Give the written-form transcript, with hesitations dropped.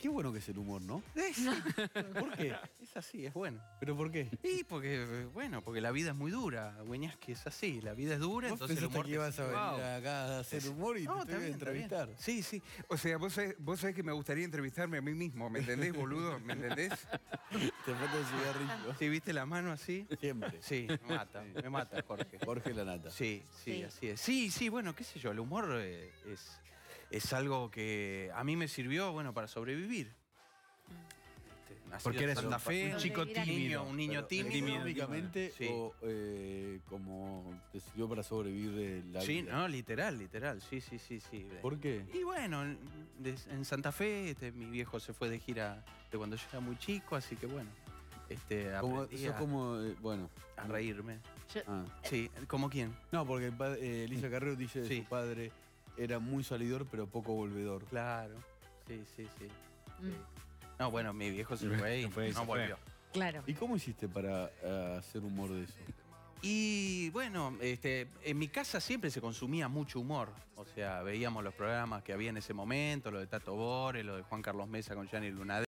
Qué bueno que es el humor, ¿no? ¿Por qué? Es así, es bueno. ¿Pero por qué? Y porque, bueno, porque la vida es muy dura, Güeñas, que es así, la vida es dura, ¿Vos entonces el pensaste humor que ibas a venir Wow. acá a hacer humor y No, te voy a está bien. entrevistar? Sí, sí. O sea, vos sabés que me gustaría entrevistarme a mí mismo, ¿me entendés, boludo? ¿Me entendés? Te falta el cigarrillo. ¿Sí viste la mano así? Siempre. Sí, me mata, Jorge. Jorge Lanata. Sí, Sí. así es. Sí, bueno, qué sé yo, el humor es algo que a mí me sirvió, bueno, para sobrevivir. Nacido Porque en eres Santa Fe, un chico tímido. un niño tímido. ¿Económicamente Sí. o como te sirvió para sobrevivir de la Sí, vida? no, literal, sí. ¿Por qué? Y bueno, en Santa Fe mi viejo se fue de gira de cuando yo era muy chico, así que bueno, aprendí Bueno. a reírme. Ah. Sí, ¿como quién? No, porque Elisa Carrero dice de Sí. su padre era muy salidor pero poco volvedor. Claro, sí. Mm. No, bueno, mi viejo se fue y Se fue. no volvió. Claro. ¿Y cómo hiciste para hacer humor de eso? Y bueno, en mi casa siempre se consumía mucho humor. O sea, veíamos los programas que había en ese momento, lo de Tato Bores, lo de Juan Carlos Mesa con Gianni Lunadé.